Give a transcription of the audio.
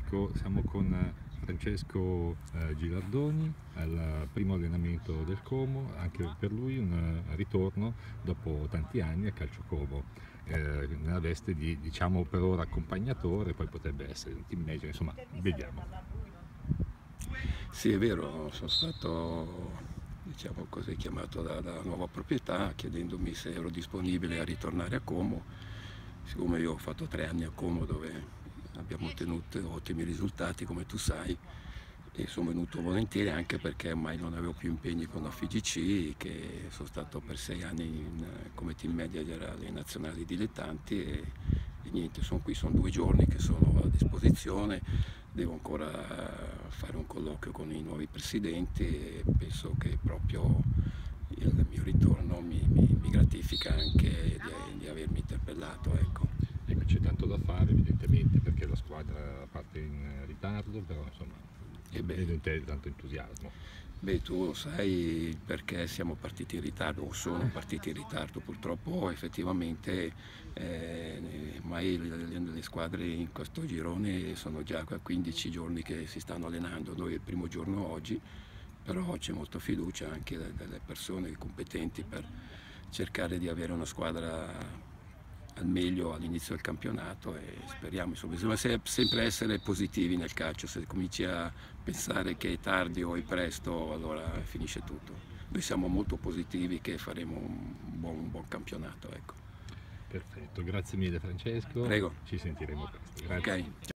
Francesco, siamo con Francesco Gilardoni al primo allenamento del Como, anche per lui un ritorno dopo tanti anni a Calcio Como, nella veste di, diciamo, per ora accompagnatore, poi potrebbe essere un team manager, insomma, vediamo. Sì, è vero, sono stato, diciamo così, chiamato dalla nuova proprietà chiedendomi se ero disponibile a ritornare a Como, siccome io ho fatto 3 anni a Como dove abbiamo ottenuto ottimi risultati, come tu sai, e sono venuto volentieri anche perché ormai non avevo più impegni con la FIGC, che sono stato per 6 anni come team manager alle nazionali dilettanti e niente, sono qui, sono 2 giorni che sono a disposizione, devo ancora fare un colloquio con i nuovi presidenti e penso che proprio il mio ritorno mi gratifica anche di avermi interpellato. Ecco. Ecco, c'è tanto da fare evidentemente perché la squadra parte in ritardo, però insomma, E vedo beh, in te tanto entusiasmo. Beh, tu sai perché siamo partiti in ritardo o sono partiti in ritardo. Purtroppo effettivamente ormai le squadre in questo girone sono già 15 giorni che si stanno allenando, noi il primo giorno oggi, però c'è molta fiducia anche delle persone competenti per cercare di avere una squadra al meglio all'inizio del campionato e speriamo, insomma, bisogna sempre essere positivi nel calcio, se cominci a pensare che è tardi o è presto allora finisce tutto. Noi siamo molto positivi che faremo un buon campionato. Ecco. Perfetto, grazie mille Francesco, Prego. ci sentiremo presto. Grazie. Ok.